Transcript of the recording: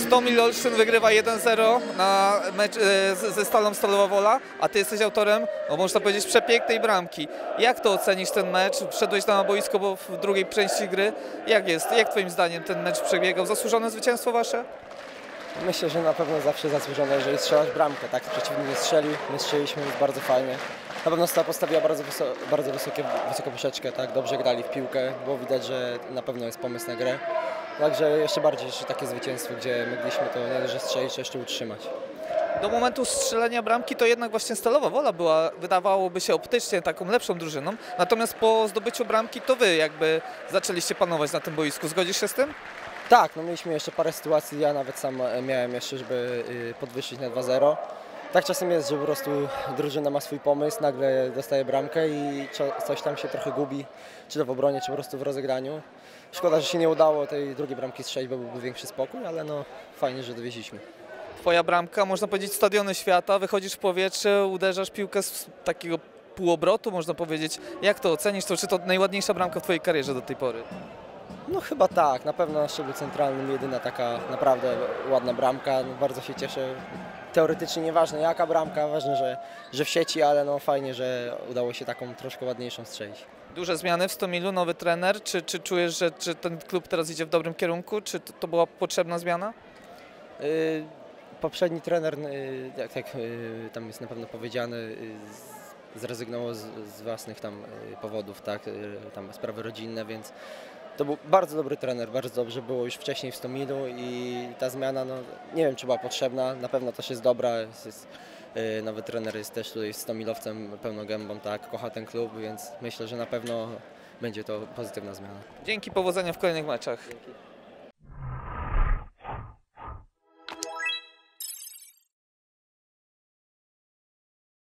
Stomil Olsztyn wygrywa 1-0 na mecz ze Stalą Stalowa Wola, a ty jesteś autorem, no można powiedzieć, przepięknej bramki. Jak to ocenisz ten mecz? Wszedłeś na boisko bo w drugiej części gry. Jak jest? Jak twoim zdaniem ten mecz przebiegał? Zasłużone zwycięstwo wasze? Myślę, że na pewno zawsze zasłużone, jeżeli strzelasz bramkę, tak? Przeciwnik nie strzelił, my strzeliliśmy, więc bardzo fajnie. Na pewno Stała postawiła bardzo wysoką poprzeczkę, tak? Dobrze grali w piłkę, było widać, że na pewno jest pomysł na grę. Także jeszcze bardziej takie zwycięstwo, gdzie mogliśmy to nie dość, że strzelić, jeszcze utrzymać. Do momentu strzelenia bramki to jednak właśnie Stalowa Wola była, wydawałoby się optycznie, taką lepszą drużyną. Natomiast po zdobyciu bramki to wy jakby zaczęliście panować na tym boisku. Zgodzisz się z tym? Tak, no mieliśmy jeszcze parę sytuacji, ja nawet sam miałem jeszcze, żeby podwyższyć na 2-0. Tak czasem jest, że po prostu drużyna ma swój pomysł, nagle dostaje bramkę i coś tam się trochę gubi, czy to w obronie, czy po prostu w rozegraniu. Szkoda, że się nie udało tej drugiej bramki strzelić, bo byłby większy spokój, ale no fajnie, że dowieźliśmy. Twoja bramka, można powiedzieć, stadiony świata, wychodzisz w powietrze, uderzasz piłkę z takiego półobrotu, można powiedzieć. Jak to ocenisz? Czy to najładniejsza bramka w twojej karierze do tej pory? No chyba tak, na pewno na szczeblu centralnym jedyna taka naprawdę ładna bramka. No, bardzo się cieszę. Teoretycznie nieważne jaka bramka, ważne, że w sieci, ale no fajnie, że udało się taką troszkę ładniejszą strzelić. Duże zmiany w Stomilu, nowy trener. Czy czujesz, że ten klub teraz idzie w dobrym kierunku? Czy to była potrzebna zmiana? Poprzedni trener, jak tam jest na pewno powiedziane, zrezygnował z własnych tam powodów, tak, tam sprawy rodzinne, więc to był bardzo dobry trener, bardzo dobrze było już wcześniej w Stomilu i ta zmiana, no nie wiem, czy była potrzebna, na pewno też jest dobra. Nowy trener jest też tutaj stomilowcem pełną gębą, tak, kocha ten klub, więc myślę, że na pewno będzie to pozytywna zmiana. Dzięki, powodzenia w kolejnych meczach. Dzięki.